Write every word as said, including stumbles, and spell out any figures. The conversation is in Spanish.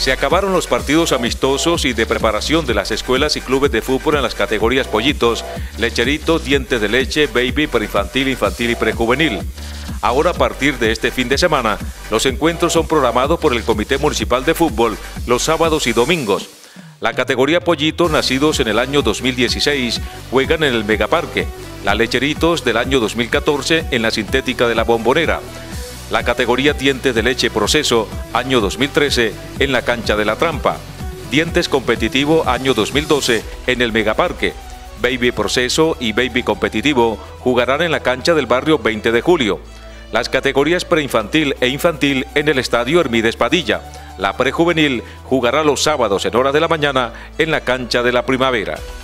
Se acabaron los partidos amistosos y de preparación de las escuelas y clubes de fútbol en las categorías pollitos, lecheritos, dientes de leche, baby, preinfantil, infantil y prejuvenil. Ahora, a partir de este fin de semana, los encuentros son programados por el Comité Municipal de Fútbol los sábados y domingos. La categoría pollitos, nacidos en el año dos mil dieciséis, juegan en el Megaparque. La lecheritos del año dos mil catorce en la sintética de la Bombonera. La categoría dientes de leche proceso, año dos mil trece, en la cancha de la Trampa. Dientes competitivo, año dos mil doce, en el Megaparque. Baby proceso y baby competitivo jugarán en la cancha del barrio veinte de julio. Las categorías preinfantil e infantil en el estadio Hermídez Padilla. La prejuvenil jugará los sábados en hora de la mañana en la cancha de la Primavera.